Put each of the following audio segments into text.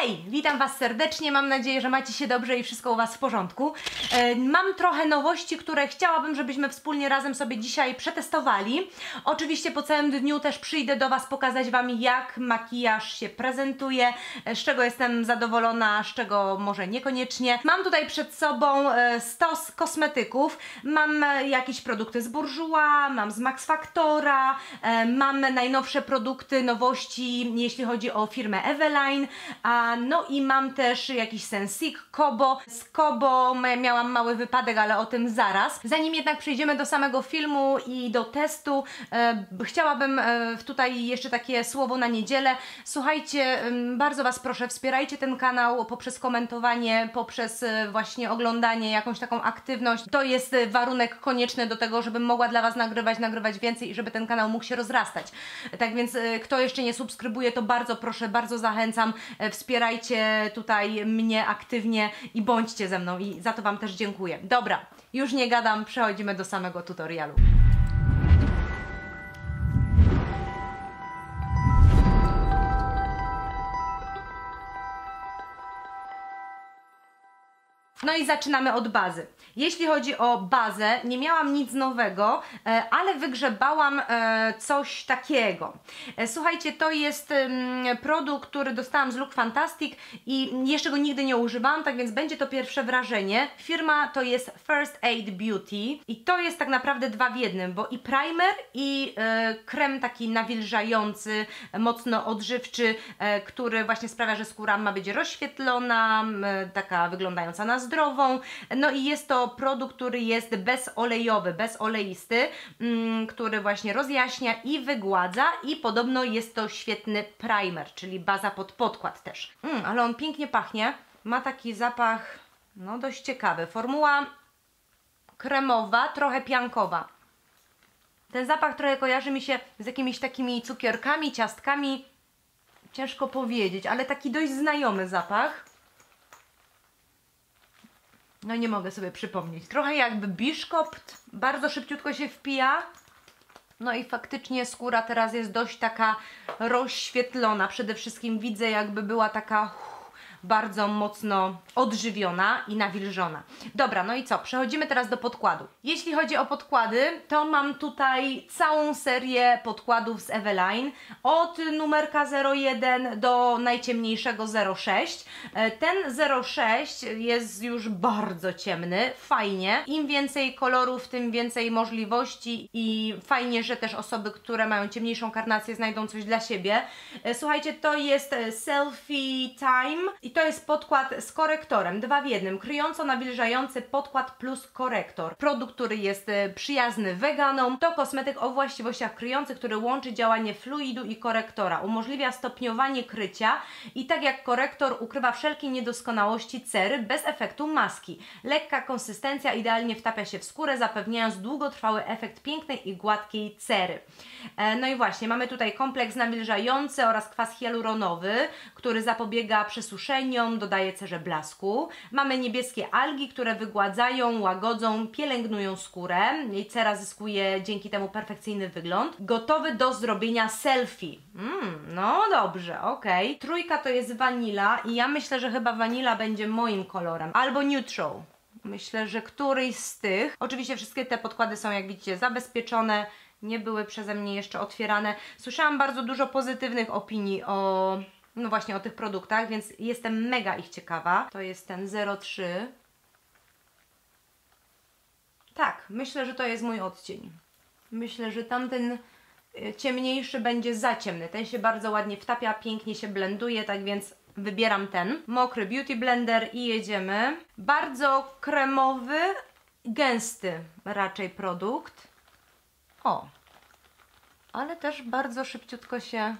Hej, witam Was serdecznie, mam nadzieję, że macie się dobrze i wszystko u Was w porządku. Mam trochę nowości, które chciałabym, żebyśmy wspólnie razem sobie dzisiaj przetestowali. Oczywiście po całym dniu też przyjdę do Was pokazać Wam, jak makijaż się prezentuje, z czego jestem zadowolona, z czego może niekoniecznie. Mam tutaj przed sobą stos kosmetyków, mam jakieś produkty z Bourjois, mam z Max Factora, mam najnowsze produkty, nowości, jeśli chodzi o firmę Eveline, no i mam też jakiś Sensic Kobo. Z Kobo miałam mały wypadek, ale o tym zaraz. Zanim jednak przejdziemy do samego filmu i do testu, chciałabym tutaj jeszcze takie słowo na niedzielę. Słuchajcie, bardzo Was proszę, wspierajcie ten kanał poprzez komentowanie, poprzez właśnie oglądanie, jakąś taką aktywność. To jest warunek konieczny do tego, żebym mogła dla Was nagrywać więcej i żeby ten kanał mógł się rozrastać. Tak więc kto jeszcze nie subskrybuje, to bardzo proszę, bardzo zachęcam. Wspierajcie tutaj mnie aktywnie i bądźcie ze mną i za to Wam też dziękuję. Dobra, już nie gadam, przechodzimy do samego tutorialu. No i zaczynamy od bazy. Jeśli chodzi o bazę, nie miałam nic nowego, ale wygrzebałam coś takiego. Słuchajcie, to jest produkt, który dostałam z Look Fantastic i jeszcze go nigdy nie używałam, tak więc będzie to pierwsze wrażenie. Firma to jest First Aid Beauty i to jest tak naprawdę dwa w jednym, bo i primer i krem taki nawilżający, mocno odżywczy, który właśnie sprawia, że skóra ma być rozświetlona, taka wyglądająca na zdrową. No i jest to produkt, który jest bezolejowy, bezoleisty, który właśnie rozjaśnia i wygładza i podobno jest to świetny primer, czyli baza pod podkład też. Ale on pięknie pachnie, ma taki zapach no dość ciekawy. Formuła kremowa, trochę piankowa. Ten zapach trochę kojarzy mi się z jakimiś takimi cukierkami, ciastkami, ciężko powiedzieć, ale taki dość znajomy zapach. No nie mogę sobie przypomnieć. Trochę jakby biszkopt, bardzo szybciutko się wpija. No i faktycznie skóra teraz jest dość taka rozświetlona. Przede wszystkim widzę, jakby była taka bardzo mocno odżywiona i nawilżona. Dobra, no i co? Przechodzimy teraz do podkładu. Jeśli chodzi o podkłady, to mam tutaj całą serię podkładów z Eveline. Od numerka 01 do najciemniejszego 06. Ten 06 jest już bardzo ciemny, fajnie. Im więcej kolorów, tym więcej możliwości i fajnie, że też osoby, które mają ciemniejszą karnację, znajdą coś dla siebie. Słuchajcie, to jest Selfie Time i to jest podkład z korektorem, dwa w jednym, kryjąco-nawilżający podkład plus korektor. Produkt, który jest przyjazny weganom, to kosmetyk o właściwościach kryjących, który łączy działanie fluidu i korektora, umożliwia stopniowanie krycia i tak jak korektor ukrywa wszelkie niedoskonałości cery bez efektu maski. Lekka konsystencja idealnie wtapia się w skórę, zapewniając długotrwały efekt pięknej i gładkiej cery. No i właśnie, mamy tutaj kompleks nawilżający oraz kwas hialuronowy, który zapobiega przesuszeniu, dodaje cerze blasku. Mamy niebieskie algi, które wygładzają, łagodzą, pielęgnują skórę i cera zyskuje dzięki temu perfekcyjny wygląd. Gotowy do zrobienia selfie. No dobrze, okej. Trójka to jest vanilla i ja myślę, że chyba vanilla będzie moim kolorem. Albo neutral. Myślę, że któryś z tych. Oczywiście wszystkie te podkłady są, jak widzicie, zabezpieczone. Nie były przeze mnie jeszcze otwierane. Słyszałam bardzo dużo pozytywnych opinii no właśnie o tych produktach, więc jestem mega ich ciekawa. To jest ten 03. Tak, myślę, że to jest mój odcień. Myślę, że tamten ciemniejszy będzie za ciemny. Ten się bardzo ładnie wtapia, pięknie się blenduje, tak więc wybieram ten. Mokry Beauty Blender i jedziemy. Bardzo kremowy, gęsty raczej produkt. O, ale też bardzo szybciutko się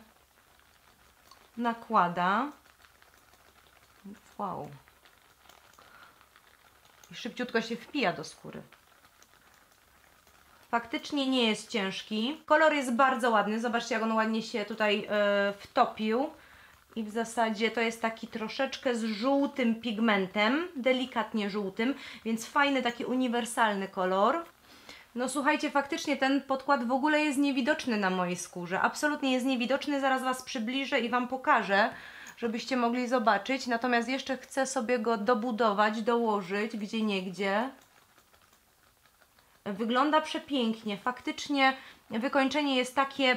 nakłada. Wow. I szybciutko się wpija do skóry. Faktycznie nie jest ciężki. Kolor jest bardzo ładny. Zobaczcie, jak on ładnie się tutaj wtopił. I w zasadzie to jest taki troszeczkę z żółtym pigmentem, delikatnie żółtym, więc fajny, taki uniwersalny kolor. No słuchajcie, faktycznie ten podkład w ogóle jest niewidoczny na mojej skórze. Absolutnie jest niewidoczny, zaraz Was przybliżę i Wam pokażę. żebyście mogli zobaczyć. Natomiast jeszcze chcę sobie go dobudować, dołożyć gdzieniegdzie. Wygląda przepięknie. Faktycznie wykończenie jest takie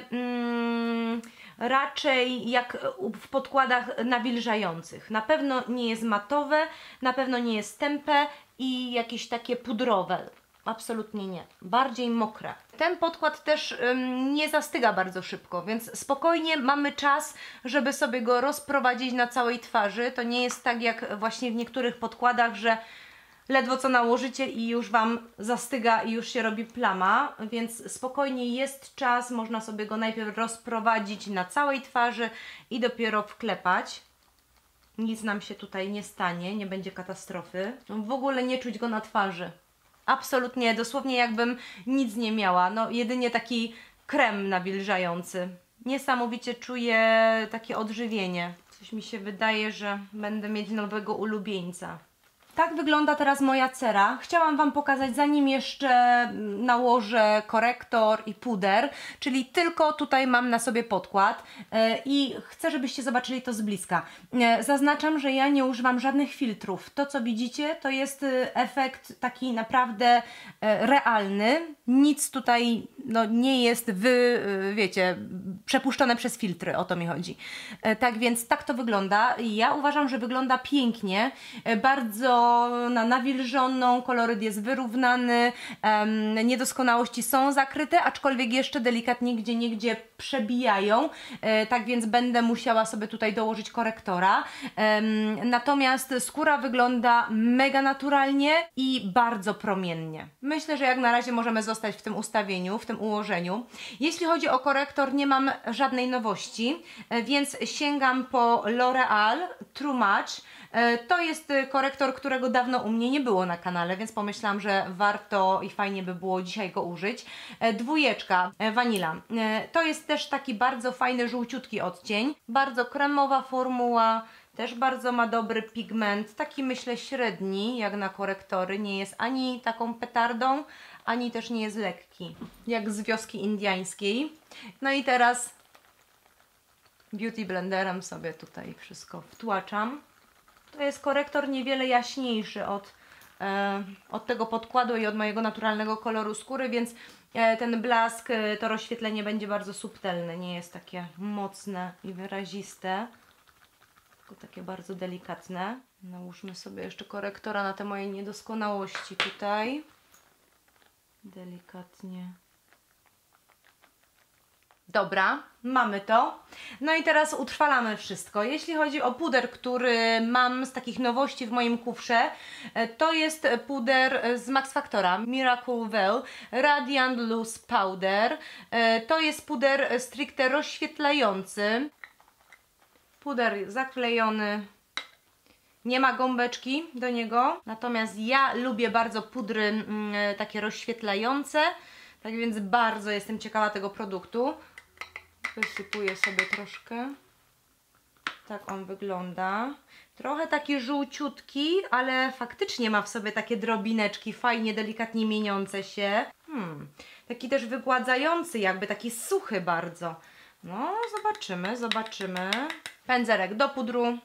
raczej jak w podkładach nawilżających. Na pewno nie jest matowe, na pewno nie jest tępe i jakieś takie pudrowe. Absolutnie nie. Bardziej mokre. Ten podkład też nie zastyga bardzo szybko, więc spokojnie mamy czas, żeby sobie go rozprowadzić na całej twarzy. To nie jest tak jak właśnie w niektórych podkładach, że ledwo co nałożycie i już Wam zastyga i już się robi plama, więc spokojnie jest czas, można sobie go najpierw rozprowadzić na całej twarzy i dopiero wklepać. Nic nam się tutaj nie stanie, nie będzie katastrofy. W ogóle nie czuć go na twarzy. Absolutnie, dosłownie jakbym nic nie miała, no jedynie taki krem nawilżający. Niesamowicie czuję takie odżywienie. Coś mi się wydaje, że będę mieć nowego ulubieńca. Tak wygląda teraz moja cera. Chciałam Wam pokazać, zanim jeszcze nałożę korektor i puder, czyli tylko tutaj mam na sobie podkład i chcę, żebyście zobaczyli to z bliska. Zaznaczam, że ja nie używam żadnych filtrów. To, co widzicie, to jest efekt taki naprawdę realny. Nic tutaj no, nie jest wiecie, przepuszczone przez filtry, o to mi chodzi. Tak więc tak to wygląda. Ja uważam, że wygląda pięknie, bardzo nawilżoną, koloryt jest wyrównany, niedoskonałości są zakryte, aczkolwiek jeszcze delikatnie gdzieniegdzie przebijają, tak więc będę musiała sobie tutaj dołożyć korektora. Natomiast skóra wygląda mega naturalnie i bardzo promiennie. Myślę, że jak na razie możemy zostać w tym ustawieniu, w tym ułożeniu. Jeśli chodzi o korektor, nie mam żadnej nowości, więc sięgam po L'Oreal True Match. To jest korektor, którego dawno u mnie nie było na kanale, więc pomyślałam, że warto i fajnie by było dzisiaj go użyć. Dwójeczka, Vanilla. To jest też taki bardzo fajny, żółciutki odcień. Bardzo kremowa formuła, też bardzo ma dobry pigment. Taki myślę średni, jak na korektory. Nie jest ani taką petardą, ani też nie jest lekki, jak z wioski indiańskiej. No i teraz Beauty Blenderem sobie tutaj wszystko wtłaczam. To jest korektor niewiele jaśniejszy od tego podkładu i od mojego naturalnego koloru skóry, więc ten blask, to rozświetlenie będzie bardzo subtelne, nie jest takie mocne i wyraziste, tylko takie bardzo delikatne. Nałóżmy sobie jeszcze korektora na te moje niedoskonałości tutaj. Delikatnie. Dobra, mamy to. No i teraz utrwalamy wszystko. Jeśli chodzi o puder, który mam z takich nowości w moim kufrze, to jest puder z Max Factora, Miracle Veil Radiant Loose Powder. To jest puder stricte rozświetlający. Puder zaklejony. Nie ma gąbeczki do niego. Natomiast ja lubię bardzo pudry takie rozświetlające. Tak więc bardzo jestem ciekawa tego produktu. Wysypuję sobie troszkę. Tak on wygląda. Trochę taki żółciutki, ale faktycznie ma w sobie takie drobineczki, fajnie, delikatnie mieniące się. Taki też wygładzający, jakby taki suchy bardzo. No, zobaczymy, zobaczymy. Pędzelek do pudru.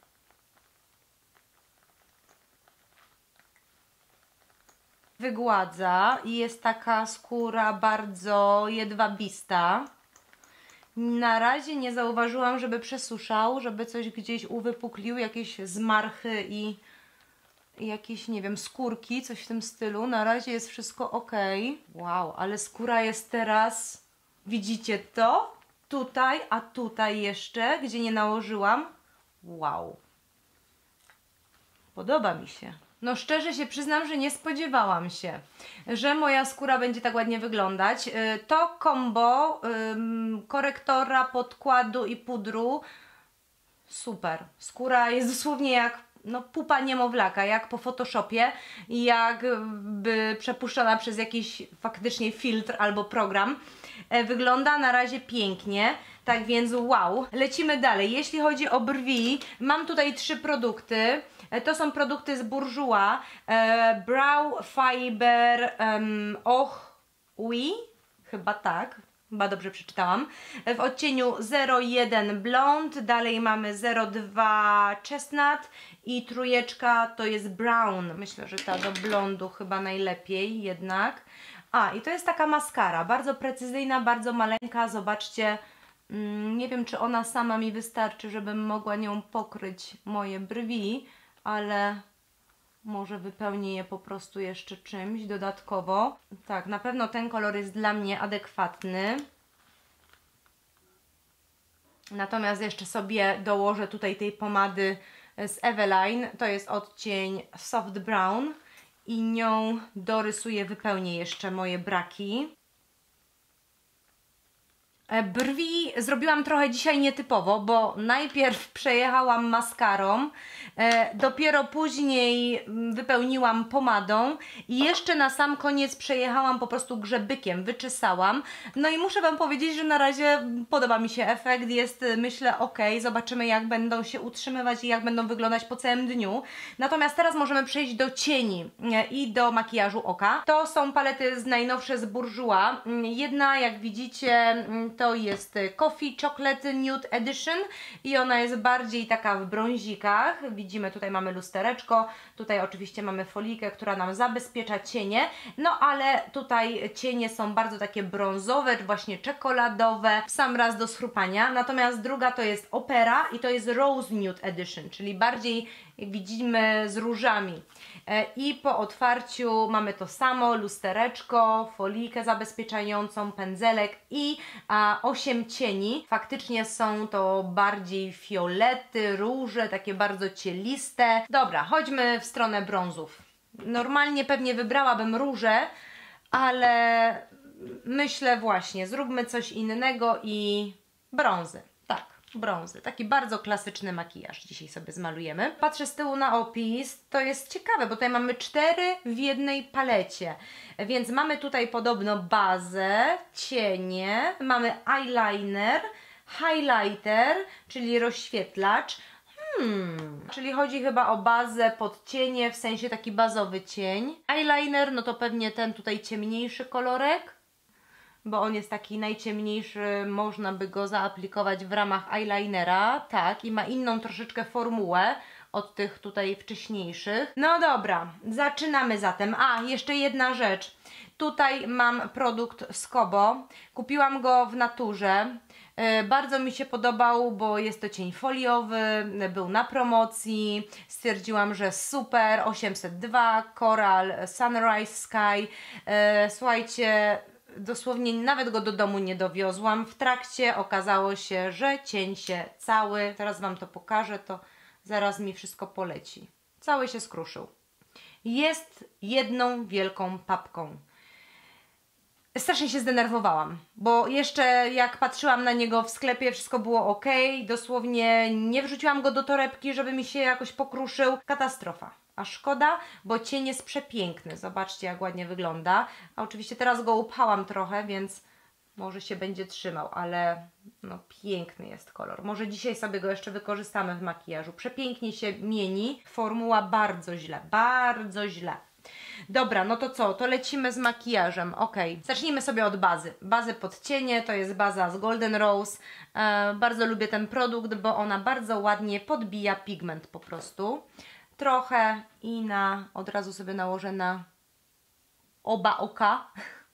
Wygładza i jest taka skóra bardzo jedwabista. Na razie nie zauważyłam, żeby przesuszał, żeby coś gdzieś uwypuklił, jakieś zmarchy i jakieś, nie wiem, skórki, coś w tym stylu. Na razie jest wszystko ok. Wow, ale skóra jest teraz, widzicie to? Tutaj, a tutaj jeszcze, gdzie nie nałożyłam. Wow. Podoba mi się. No szczerze się przyznam, że nie spodziewałam się, że moja skóra będzie tak ładnie wyglądać. To combo korektora, podkładu i pudru super. Skóra jest dosłownie jak no, pupa niemowlaka, jak po Photoshopie, jakby przepuszczona przez jakiś faktycznie filtr albo program. Wygląda na razie pięknie, tak więc wow. Lecimy dalej. Jeśli chodzi o brwi, mam tutaj 3 produkty. To są produkty z Bourjois. Brow Fiber Oui, chyba tak. Chyba dobrze przeczytałam. W odcieniu 01 Blond, dalej mamy 02 Chestnut i trójeczka to jest Brown. Myślę, że ta do blondu chyba najlepiej jednak. I to jest taka maskara, bardzo precyzyjna, bardzo maleńka, zobaczcie. Nie wiem, czy ona sama mi wystarczy, żebym mogła nią pokryć moje brwi, ale może wypełnię je po prostu jeszcze czymś dodatkowo. Tak, na pewno ten kolor jest dla mnie adekwatny. Natomiast jeszcze sobie dołożę tutaj tej pomady z Eveline. To jest odcień Soft Brown i nią dorysuję, wypełnię jeszcze moje braki. Brwi zrobiłam trochę dzisiaj nietypowo, bo najpierw przejechałam maskarą, dopiero później wypełniłam pomadą i jeszcze na sam koniec przejechałam po prostu grzebykiem, wyczesałam. No i muszę Wam powiedzieć, że na razie podoba mi się efekt, jest myślę ok, zobaczymy jak będą się utrzymywać i jak będą wyglądać po całym dniu. Natomiast teraz możemy przejść do cieni i do makijażu oka. To są palety z najnowsze z Bourjois. Jedna, jak widzicie, to jest Coffee Chocolate Nude Edition i ona jest bardziej taka w brązikach. Widzimy, tutaj mamy lustereczko, tutaj oczywiście mamy folikę, która nam zabezpiecza cienie, no ale tutaj cienie są bardzo takie brązowe, właśnie czekoladowe, w sam raz do schrupania. Natomiast druga to jest Opera i to jest Rose Nude Edition, czyli bardziej, jak widzimy, z różami. I po otwarciu mamy to samo, lustereczko, folikę zabezpieczającą, pędzelek i 8 cieni. Faktycznie są to bardziej fiolety, róże, takie bardzo cieliste. Dobra, chodźmy w stronę brązów. Normalnie pewnie wybrałabym róże, ale myślę właśnie, zróbmy coś innego i brązy. Tak, brązy. Taki bardzo klasyczny makijaż dzisiaj sobie zmalujemy. Patrzę z tyłu na opis, to jest ciekawe, bo tutaj mamy 4 w jednej palecie. Więc mamy tutaj podobno bazę, cienie, mamy eyeliner, highlighter, czyli rozświetlacz. Czyli chodzi chyba o bazę pod cienie, w sensie taki bazowy cień. Eyeliner, no to pewnie ten tutaj ciemniejszy kolorek, bo on jest taki najciemniejszy, można by go zaaplikować w ramach eyelinera, tak, i ma inną troszeczkę formułę od tych tutaj wcześniejszych. No dobra, zaczynamy zatem. Jeszcze jedna rzecz. Tutaj mam produkt z Kobo. Kupiłam go w naturze. Bardzo mi się podobał, bo jest to cień foliowy, był na promocji. Stwierdziłam, że super. 802, Coral, Sunrise Sky. Słuchajcie, dosłownie nawet go do domu nie dowiozłam. W trakcie okazało się, że cień się cały, teraz Wam to pokażę, to zaraz mi wszystko poleci. Cały się skruszył. Jest jedną wielką papką. Strasznie się zdenerwowałam, bo jeszcze jak patrzyłam na niego w sklepie, wszystko było ok, dosłownie nie wrzuciłam go do torebki, żeby mi się jakoś pokruszył. Katastrofa. A szkoda, bo cień jest przepiękny. Zobaczcie, jak ładnie wygląda. A oczywiście teraz go upchałam trochę, więc może się będzie trzymał, ale no piękny jest kolor. Może dzisiaj sobie go jeszcze wykorzystamy w makijażu. Przepięknie się mieni. Formuła bardzo źle, bardzo źle. Dobra, no to co? To lecimy z makijażem. Ok, zacznijmy sobie od bazy. Bazy pod cienie, to jest baza z Golden Rose. Bardzo lubię ten produkt, bo ona bardzo ładnie podbija pigment po prostu. Trochę i od razu sobie nałożę na oba oka.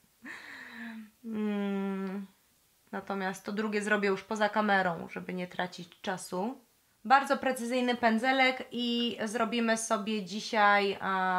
Natomiast to drugie zrobię już poza kamerą, żeby nie tracić czasu. Bardzo precyzyjny pędzelek i zrobimy sobie dzisiaj,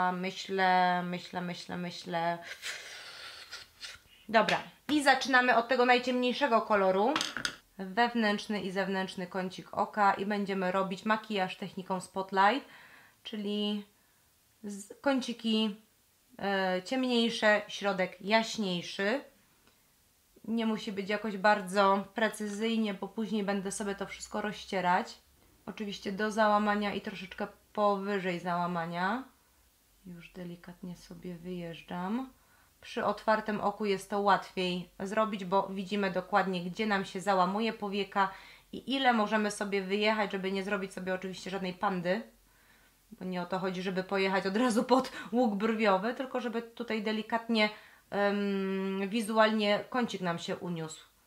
myślę. Dobra, i zaczynamy od tego najciemniejszego koloru. Wewnętrzny i zewnętrzny kącik oka i będziemy robić makijaż techniką Spotlight, czyli kąciki ciemniejsze, środek jaśniejszy. Nie musi być jakoś bardzo precyzyjnie, bo później będę sobie to wszystko rozcierać. Oczywiście do załamania i troszeczkę powyżej załamania. Już delikatnie sobie wyjeżdżam. Przy otwartym oku jest to łatwiej zrobić, bo widzimy dokładnie, gdzie nam się załamuje powieka i ile możemy sobie wyjechać, żeby nie zrobić sobie oczywiście żadnej pandy. Bo nie o to chodzi, żeby pojechać od razu pod łuk brwiowy, tylko żeby tutaj delikatnie wizualnie kącik nam się uniósł.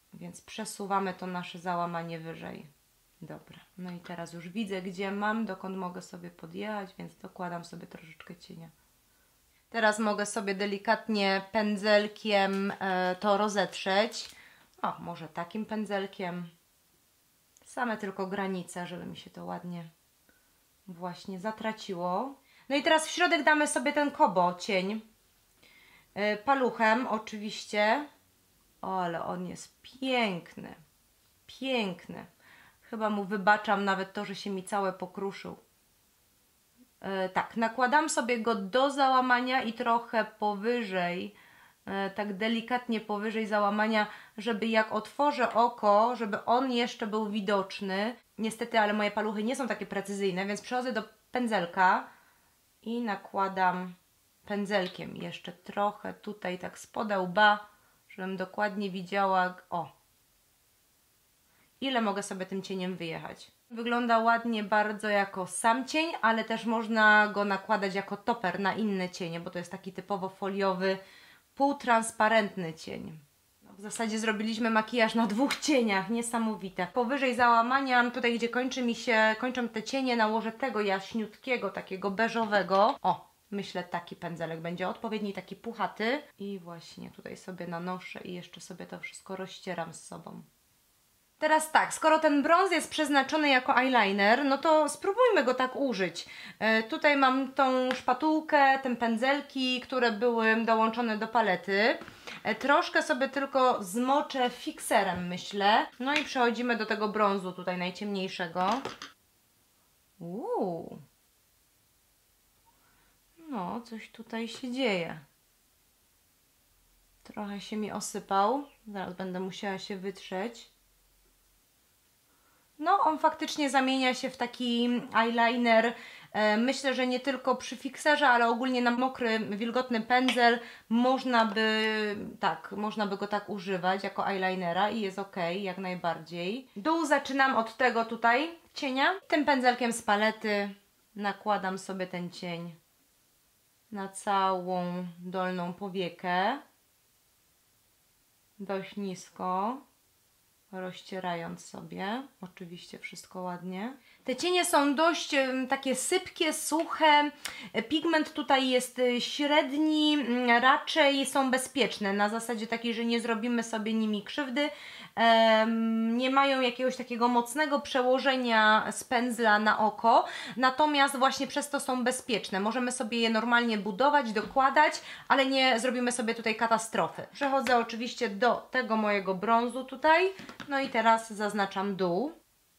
Więc przesuwamy to nasze załamanie wyżej. Dobra, no i teraz już widzę, gdzie mam, dokąd mogę sobie podjechać, więc dokładam sobie troszeczkę cienia. Teraz mogę sobie delikatnie pędzelkiem to rozetrzeć. O, może takim pędzelkiem. Same tylko granice, żeby mi się to ładnie właśnie zatraciło. No i teraz w środek damy sobie ten Kobo cień. Paluchem oczywiście. O, ale on jest piękny. Piękny. Chyba mu wybaczam nawet to, że się mi całe pokruszył. Tak, nakładam sobie go do załamania i trochę powyżej, tak delikatnie powyżej załamania, żeby jak otworzę oko, żeby on jeszcze był widoczny. Niestety, ale moje paluchy nie są takie precyzyjne, więc przechodzę do pędzelka i nakładam pędzelkiem jeszcze trochę tutaj tak spoda łba, żebym dokładnie widziała, o, ile mogę sobie tym cieniem wyjechać. Wygląda ładnie bardzo jako sam cień, ale też można go nakładać jako toper na inne cienie, bo to jest taki typowo foliowy, półtransparentny cień. No, w zasadzie zrobiliśmy makijaż na 2 cieniach, niesamowite. Powyżej załamania, tutaj gdzie kończą te cienie, nałożę tego jaśniutkiego, takiego beżowego. O, myślę taki pędzelek będzie odpowiedni, taki puchaty. I właśnie tutaj sobie nanoszę i jeszcze sobie to wszystko rozcieram z sobą. Teraz tak, skoro ten brąz jest przeznaczony jako eyeliner, no to spróbujmy go tak użyć. Tutaj mam tą szpatułkę, te pędzelki, które były dołączone do palety. Troszkę sobie tylko zmoczę fikserem, myślę. No i przechodzimy do tego brązu tutaj najciemniejszego. No, coś tutaj się dzieje. Trochę się mi osypał. Zaraz będę musiała się wytrzeć. No, on faktycznie zamienia się w taki eyeliner. Myślę, że nie tylko przy fikserze, ale ogólnie na mokry, wilgotny pędzel można by go tak używać jako eyelinera i jest ok, jak najbardziej. Dół zaczynam od tego tutaj cienia. Tym pędzelkiem z palety nakładam sobie ten cień na całą dolną powiekę. Dość nisko. Rozcierając sobie, oczywiście wszystko ładnie. Te cienie są dość takie sypkie, suche, pigment tutaj jest średni, raczej są bezpieczne, na zasadzie takiej, że nie zrobimy sobie nimi krzywdy, nie mają jakiegoś takiego mocnego przełożenia z pędzla na oko, natomiast właśnie przez to są bezpieczne. Możemy sobie je normalnie budować, dokładać, ale nie zrobimy sobie tutaj katastrofy. Przechodzę oczywiście do tego mojego brązu tutaj, no i teraz zaznaczam dół.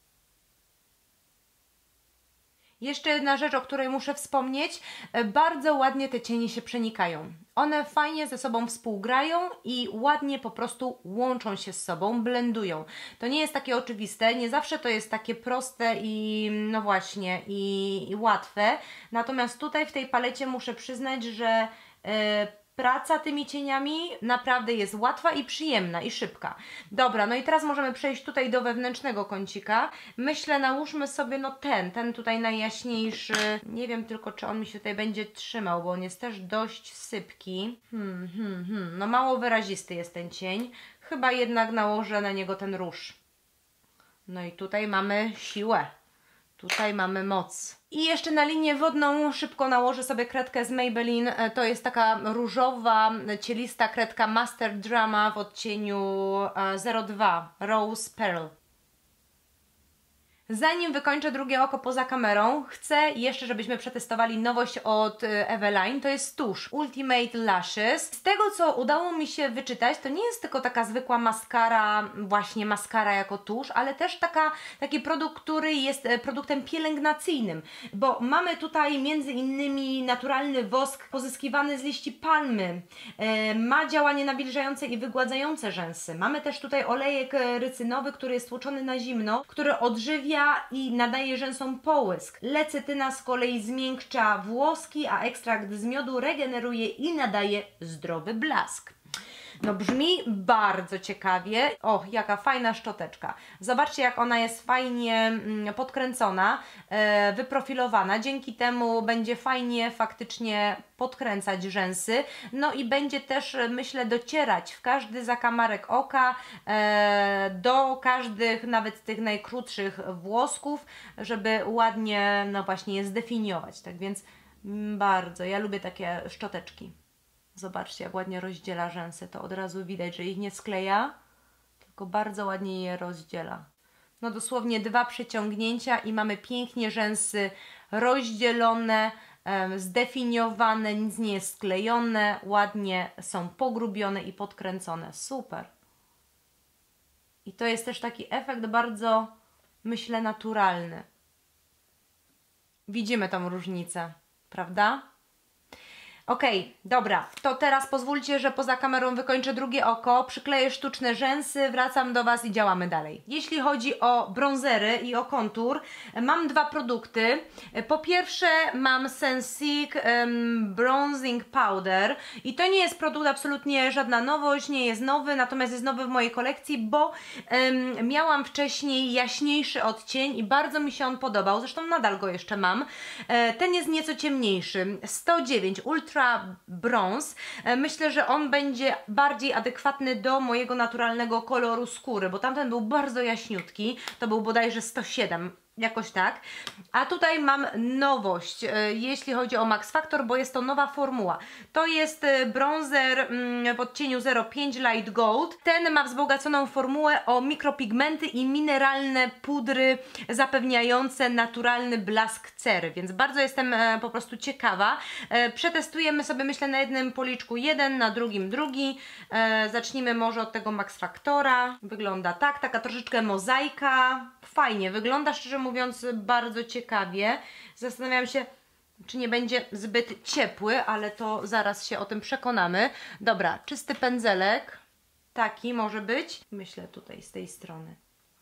Jeszcze jedna rzecz, o której muszę wspomnieć. Bardzo ładnie te cienie się przenikają. One fajnie ze sobą współgrają i ładnie po prostu łączą się z sobą, blendują. To nie jest takie oczywiste, nie zawsze to jest takie proste i no właśnie, i łatwe. Natomiast tutaj w tej palecie muszę przyznać, że praca tymi cieniami naprawdę jest łatwa i przyjemna i szybka. Dobra, no i teraz możemy przejść tutaj do wewnętrznego kącika. Myślę, nałóżmy sobie no ten tutaj najjaśniejszy. Nie wiem tylko, czy on mi się tutaj będzie trzymał, bo on jest też dość sypki. No mało wyrazisty jest ten cień. Chyba jednak nałożę na niego ten róż. No i tutaj mamy siłę. Tutaj mamy moc. I jeszcze na linię wodną szybko nałożę sobie kredkę z Maybelline. To jest taka różowa, cielista kredka Master Drama w odcieniu 02 Rose Pearl. Zanim wykończę drugie oko poza kamerą, chcę jeszcze, żebyśmy przetestowali nowość od Eveline. To jest tusz Ultimate Lashes. Z tego, co udało mi się wyczytać, to nie jest tylko taka zwykła maskara, właśnie maskara jako tusz, ale też taki produkt, który jest produktem pielęgnacyjnym, bo mamy tutaj między innymi naturalny wosk pozyskiwany z liści palmy. Ma działanie nawilżające i wygładzające rzęsy. Mamy też tutaj olejek rycynowy, który jest tłoczony na zimno, który odżywia i nadaje rzęsom połysk. Lecytyna z kolei zmiękcza włoski, a ekstrakt z miodu regeneruje i nadaje zdrowy blask. No brzmi bardzo ciekawie. O, jaka fajna szczoteczka. Zobaczcie, jak ona jest fajnie podkręcona, wyprofilowana. Dzięki temu będzie fajnie faktycznie podkręcać rzęsy. No i będzie też, myślę, docierać w każdy zakamarek oka, do każdych, nawet tych najkrótszych włosków, żeby ładnie, no właśnie, je zdefiniować. Tak więc bardzo, ja lubię takie szczoteczki. Zobaczcie, jak ładnie rozdziela rzęsy. To od razu widać, że ich nie skleja, tylko bardzo ładnie je rozdziela. No dosłownie 2 przeciągnięcia i mamy pięknie rzęsy rozdzielone, zdefiniowane, nic nie jest sklejone, ładnie są pogrubione i podkręcone. Super! I to jest też taki efekt bardzo, myślę, naturalny. Widzimy tą różnicę, prawda? Okej, dobra, to teraz pozwólcie, że poza kamerą wykończę drugie oko, przykleję sztuczne rzęsy, wracam do Was i działamy dalej. Jeśli chodzi o bronzery i o kontur, mam 2 produkty. Po pierwsze mam Sensic Bronzing Powder i to nie jest produkt absolutnie żadna nowość, nie jest nowy, natomiast jest nowy w mojej kolekcji, bo miałam wcześniej jaśniejszy odcień i bardzo mi się on podobał, zresztą nadal go jeszcze mam. Ten jest nieco ciemniejszy, 109 Ultra Bronze. Myślę, że on będzie bardziej adekwatny do mojego naturalnego koloru skóry, bo tamten był bardzo jaśniutki, to był bodajże 107, jakoś tak. A tutaj mam nowość, jeśli chodzi o Max Factor, bo jest to nowa formuła. To jest bronzer w odcieniu 05 Light Gold. Ten ma wzbogaconą formułę o mikropigmenty i mineralne pudry zapewniające naturalny blask cery, więc bardzo jestem po prostu ciekawa. Przetestujemy sobie, myślę, na jednym policzku jeden, na drugim drugi. Zacznijmy może od tego Max Factora. Wygląda tak, taka troszeczkę mozaika. Fajnie wygląda, szczerze mówiąc, bardzo ciekawie. Zastanawiam się, czy nie będzie zbyt ciepły, ale to zaraz się o tym przekonamy. Dobra, czysty pędzelek. Taki może być. Myślę tutaj z tej strony.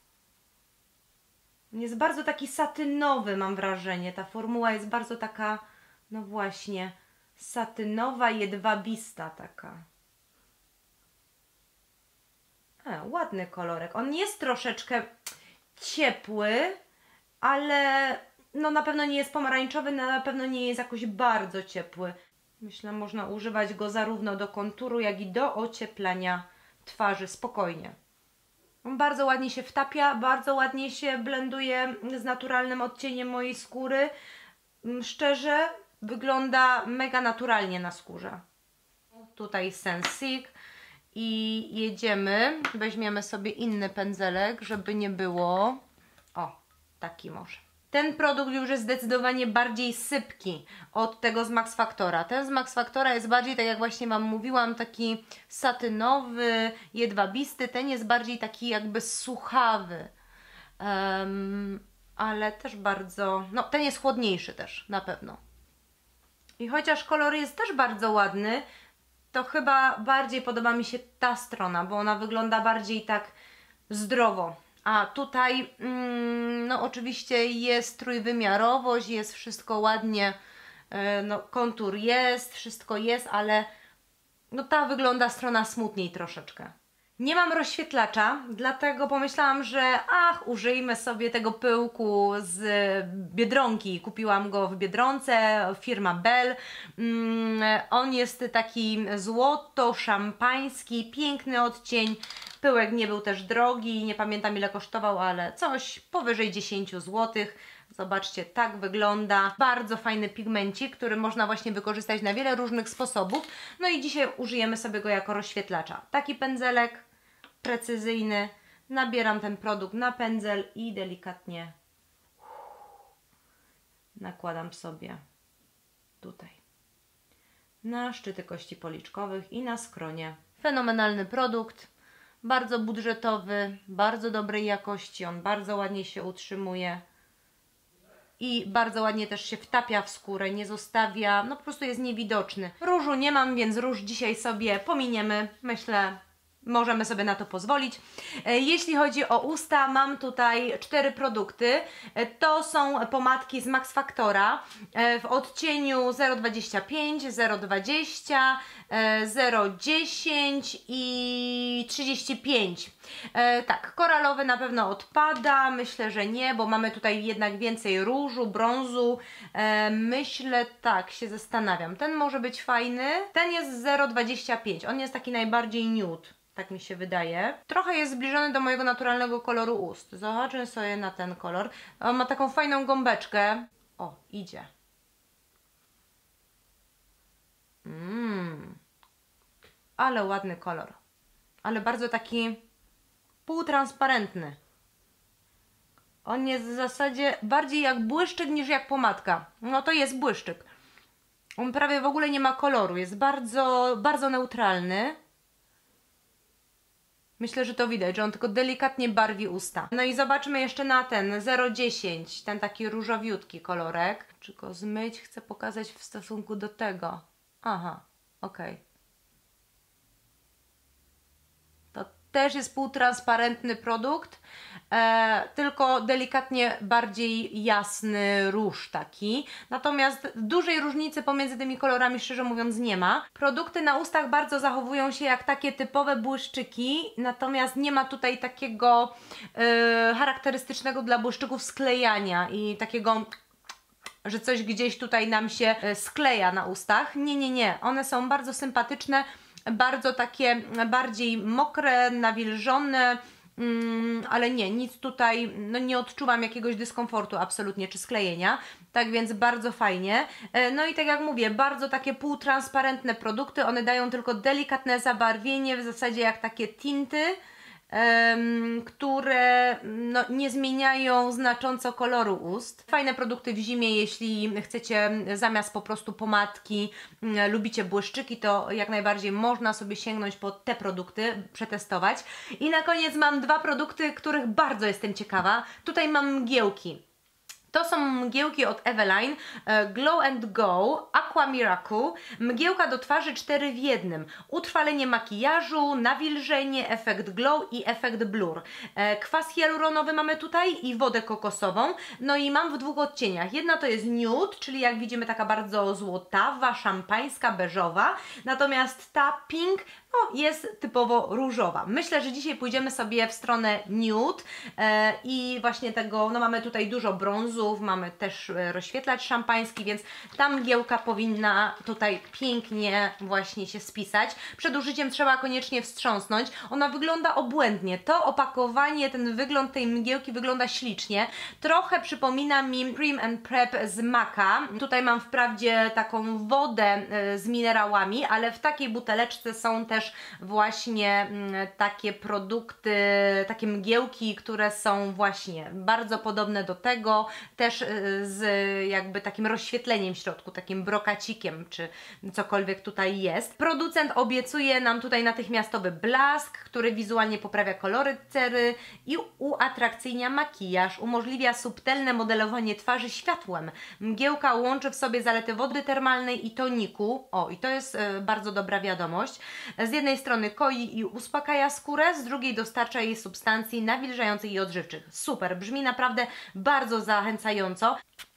Jest bardzo taki satynowy, mam wrażenie. Ta formuła jest bardzo taka, no właśnie, satynowa, jedwabista taka. Ładny kolorek. On jest troszeczkę ciepły, ale no na pewno nie jest pomarańczowy, na pewno nie jest jakoś bardzo ciepły. Myślę, można używać go zarówno do konturu, jak i do ocieplania twarzy spokojnie. On bardzo ładnie się wtapia, bardzo ładnie się blenduje z naturalnym odcieniem mojej skóry. Szczerze, wygląda mega naturalnie na skórze. Tutaj Sensic i jedziemy. Weźmiemy sobie inny pędzelek, żeby nie było. O, taki może. Ten produkt już jest zdecydowanie bardziej sypki od tego z Max Factora. Ten z Max Factora jest bardziej, tak jak właśnie Wam mówiłam, taki satynowy, jedwabisty. Ten jest bardziej taki jakby suchawy. Ale też bardzo... No, ten jest chłodniejszy też, na pewno. I chociaż kolor jest też bardzo ładny, to chyba bardziej podoba mi się ta strona, bo ona wygląda bardziej tak zdrowo. A tutaj, no oczywiście jest trójwymiarowość, jest wszystko ładnie, no kontur jest, wszystko jest, ale no ta wygląda strona smutniej troszeczkę. Nie mam rozświetlacza, dlatego pomyślałam, że użyjmy sobie tego pyłku z Biedronki. Kupiłam go w Biedronce, firma Bell. On jest taki złoto-szampański, piękny odcień. Pyłek nie był też drogi, nie pamiętam ile kosztował, ale coś powyżej 10 zł. Zobaczcie, tak wygląda. Bardzo fajny pigmencik, który można właśnie wykorzystać na wiele różnych sposobów. No i dzisiaj użyjemy sobie go jako rozświetlacza. Taki pędzelek precyzyjny. Nabieram ten produkt na pędzel i delikatnie nakładam sobie tutaj na szczyty kości policzkowych i na skronie. Fenomenalny produkt. Bardzo budżetowy, bardzo dobrej jakości. On bardzo ładnie się utrzymuje. I bardzo ładnie też się wtapia w skórę, nie zostawia, no po prostu jest niewidoczny. Różu nie mam, więc róż dzisiaj sobie pominiemy. Myślę, możemy sobie na to pozwolić. Jeśli chodzi o usta, mam tutaj 4 produkty. To są pomadki z Max Factora w odcieniu 0,25, 0,20, 0,10 i 35. Tak, koralowy na pewno odpada, myślę, że nie, bo mamy tutaj jednak więcej różu, brązu. Myślę, tak, się zastanawiam. Ten może być fajny. Ten jest 0,25, on jest taki najbardziej nude. Tak mi się wydaje. Trochę jest zbliżony do mojego naturalnego koloru ust. Zobaczmy sobie na ten kolor. On ma taką fajną gąbeczkę. O, idzie. Ale ładny kolor. Ale bardzo taki półtransparentny. On jest w zasadzie bardziej jak błyszczyk niż jak pomadka. No to jest błyszczyk. On prawie w ogóle nie ma koloru. Jest bardzo, bardzo neutralny. Myślę, że to widać, że on tylko delikatnie barwi usta. No i zobaczmy jeszcze na ten 0,10, ten taki różowiutki kolorek. Czy go zmyć? Chcę pokazać w stosunku do tego. Aha, okej. To też jest półtransparentny produkt, tylko delikatnie bardziej jasny róż taki. Natomiast dużej różnicy pomiędzy tymi kolorami, szczerze mówiąc, nie ma. Produkty na ustach bardzo zachowują się jak takie typowe błyszczyki, natomiast nie ma tutaj takiego charakterystycznego dla błyszczyków sklejania i takiego, że coś gdzieś tutaj nam się skleja na ustach. Nie, nie, nie. One są bardzo sympatyczne, bardzo takie bardziej mokre, nawilżone, ale nie, nic tutaj, no nie odczuwam jakiegoś dyskomfortu absolutnie, czy sklejenia, tak więc bardzo fajnie. No i tak jak mówię, bardzo takie półtransparentne produkty, one dają tylko delikatne zabarwienie, w zasadzie jak takie tinty, które no, nie zmieniają znacząco koloru ust. Fajne produkty w zimie, jeśli chcecie zamiast po prostu pomadki, lubicie błyszczyki, to jak najbardziej można sobie sięgnąć po te produkty, przetestować. I na koniec mam 2 produkty, których bardzo jestem ciekawa. Tutaj mam mgiełki. To są mgiełki od Eveline, Glow and Go, Aqua Miracle, mgiełka do twarzy 4 w jednym, utrwalenie makijażu, nawilżenie, efekt glow i efekt blur. Kwas hialuronowy mamy tutaj i wodę kokosową, no i mam w 2 odcieniach. Jedna to jest nude, czyli jak widzimy taka bardzo złotawa, szampańska, beżowa, natomiast ta pink no, jest typowo różowa. Myślę, że dzisiaj pójdziemy sobie w stronę nude i właśnie tego, no mamy tutaj dużo brązów, mamy też rozświetlacz szampański, więc ta mgiełka powinna tutaj pięknie właśnie się spisać. Przed użyciem trzeba koniecznie wstrząsnąć. Ona wygląda obłędnie. To opakowanie, ten wygląd tej mgiełki wygląda ślicznie. Trochę przypomina mi Cream and Prep z Maca. Tutaj mam wprawdzie taką wodę z minerałami, ale w takiej buteleczce są też właśnie takie produkty, takie mgiełki, które są właśnie bardzo podobne do tego, też z jakby takim rozświetleniem w środku, takim brokacikiem, czy cokolwiek tutaj jest. Producent obiecuje nam tutaj natychmiastowy blask, który wizualnie poprawia koloryt cery i uatrakcyjnia makijaż, umożliwia subtelne modelowanie twarzy światłem. Mgiełka łączy w sobie zalety wody termalnej i toniku. O, i to jest bardzo dobra wiadomość. Z jednej strony koi i uspokaja skórę, z drugiej dostarcza jej substancji nawilżających i odżywczych. Super, brzmi naprawdę bardzo zachęcająco.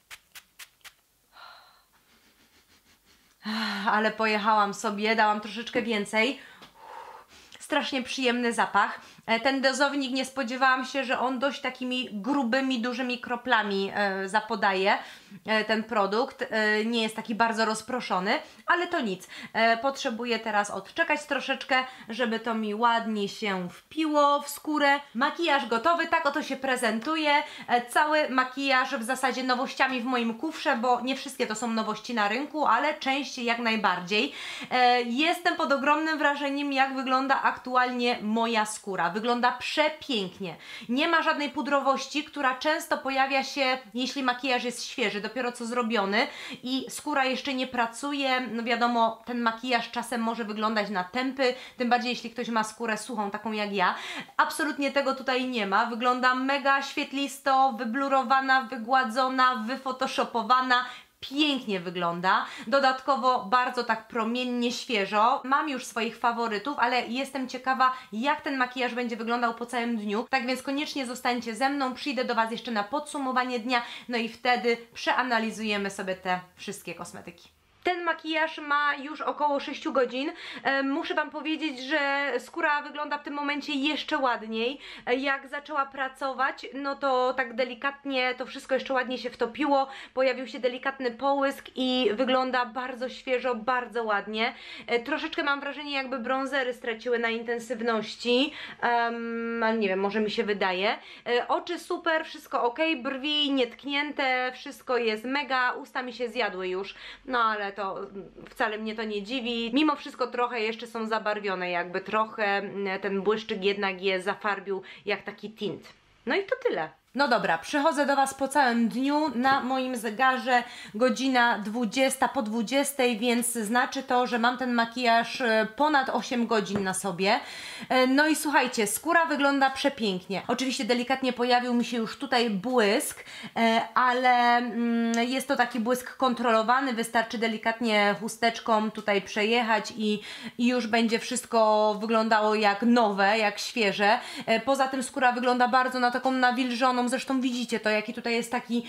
Ale pojechałam sobie, dałam troszeczkę więcej. Strasznie przyjemny zapach. Ten dozownik, nie spodziewałam się, że on dość takimi grubymi, dużymi kroplami zapodaje ten produkt. Nie jest taki bardzo rozproszony, ale to nic. Potrzebuję teraz odczekać troszeczkę, żeby to mi ładnie się wpiło w skórę. Makijaż gotowy, tak oto się prezentuje. Cały makijaż w zasadzie nowościami w moim kufrze, bo nie wszystkie to są nowości na rynku, ale część jak najbardziej. Jestem pod ogromnym wrażeniem, jak wygląda aktualnie moja skóra. Wygląda przepięknie. Nie ma żadnej pudrowości, która często pojawia się, jeśli makijaż jest świeży, dopiero co zrobiony i skóra jeszcze nie pracuje. No wiadomo, ten makijaż czasem może wyglądać na tępy, tym bardziej jeśli ktoś ma skórę suchą, taką jak ja. Absolutnie tego tutaj nie ma. Wygląda mega świetlisto, wyblurowana, wygładzona, wyfotoshopowana. pięknie wygląda, dodatkowo bardzo tak promiennie, świeżo. Mam już swoich faworytów, ale jestem ciekawa, jak ten makijaż będzie wyglądał po całym dniu, tak więc koniecznie zostańcie ze mną, przyjdę do Was jeszcze na podsumowanie dnia, no i wtedy przeanalizujemy sobie te wszystkie kosmetyki. Ten makijaż ma już około 6 godzin. Muszę Wam powiedzieć, że skóra wygląda w tym momencie jeszcze ładniej. Jak zaczęła pracować, no to tak delikatnie to wszystko jeszcze ładnie się wtopiło. Pojawił się delikatny połysk i wygląda bardzo świeżo, bardzo ładnie. Troszeczkę mam wrażenie, jakby brązery straciły na intensywności. Ale nie wiem, może mi się wydaje. Oczy super, wszystko ok, brwi nietknięte, wszystko jest mega. Usta mi się zjadły już, no ale to wcale mnie to nie dziwi. Mimo wszystko trochę jeszcze są zabarwione, jakby trochę ten błyszczyk jednak je zafarbił jak taki tint. No i to tyle. No dobra, przychodzę do Was po całym dniu, na moim zegarze godzina 20 po 20, więc znaczy to, że mam ten makijaż ponad 8 godzin na sobie. No i słuchajcie, skóra wygląda przepięknie. Oczywiście delikatnie pojawił mi się już tutaj błysk, ale jest to taki błysk kontrolowany, wystarczy delikatnie chusteczką tutaj przejechać i już będzie wszystko wyglądało jak nowe, jak świeże. Poza tym skóra wygląda bardzo na taką nawilżoną. Zresztą widzicie to, jaki tutaj jest taki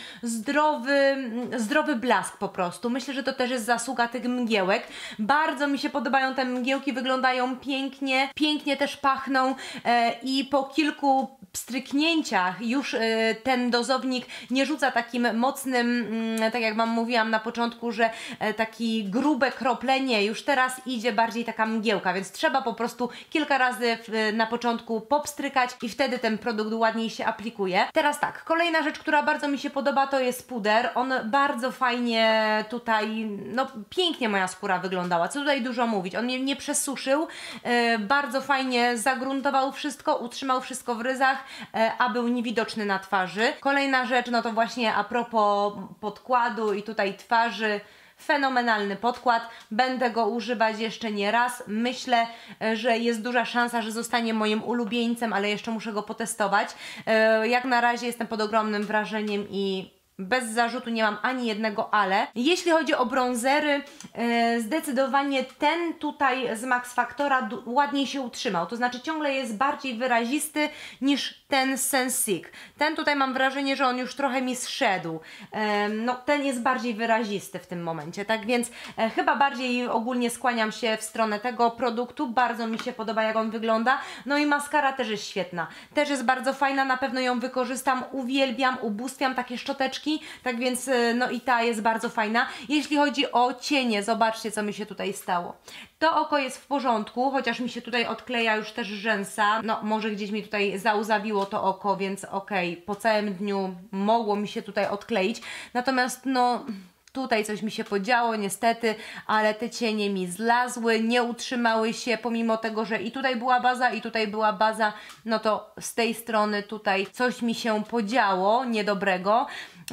zdrowy blask po prostu. Myślę, że to też jest zasługa tych mgiełek. Bardzo mi się podobają te mgiełki, wyglądają pięknie, pięknie też pachną i po kilku pstryknięciach już ten dozownik nie rzuca takim mocnym, tak jak Wam mówiłam na początku, że taki grube kroplenie, już teraz idzie bardziej taka mgiełka, więc trzeba po prostu kilka razy na początku popstrykać i wtedy ten produkt ładniej się aplikuje. Teraz tak, kolejna rzecz, która bardzo mi się podoba, to jest puder. On bardzo fajnie tutaj, no pięknie moja skóra wyglądała, co tutaj dużo mówić. On mnie nie przesuszył, bardzo fajnie zagruntował wszystko, utrzymał wszystko w ryzach, a był niewidoczny na twarzy. Kolejna rzecz, no to właśnie a propos podkładu i tutaj twarzy, fenomenalny podkład, będę go używać jeszcze nie raz. Myślę, że jest duża szansa, że zostanie moim ulubieńcem, ale jeszcze muszę go potestować. Jak na razie jestem pod ogromnym wrażeniem i bez zarzutu nie mam ani jednego ale. Jeśli chodzi o brązery, zdecydowanie ten tutaj z Max Factora ładniej się utrzymał, to znaczy ciągle jest bardziej wyrazisty niż ten Sensique. Ten tutaj mam wrażenie, że on już trochę mi zszedł. No ten jest bardziej wyrazisty w tym momencie, tak więc chyba bardziej ogólnie skłaniam się w stronę tego produktu, bardzo mi się podoba jak on wygląda. No i maskara też jest świetna, też jest bardzo fajna, na pewno ją wykorzystam, uwielbiam, ubóstwiam takie szczoteczki, tak więc no i ta jest bardzo fajna. Jeśli chodzi o cienie, zobaczcie co mi się tutaj stało. To oko jest w porządku, chociaż mi się tutaj odkleja już też rzęsa. No może gdzieś mi tutaj zauzawiło to oko, więc okej, po całym dniu mogło mi się tutaj odkleić. Natomiast no tutaj coś mi się podziało niestety, ale te cienie mi zlazły, nie utrzymały się, pomimo tego, że i tutaj była baza, i tutaj była baza, no to z tej strony tutaj coś mi się podziało niedobrego.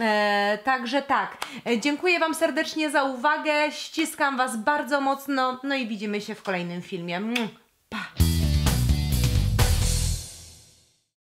Także tak, dziękuję Wam serdecznie za uwagę, ściskam Was bardzo mocno, no i widzimy się w kolejnym filmie. Pa!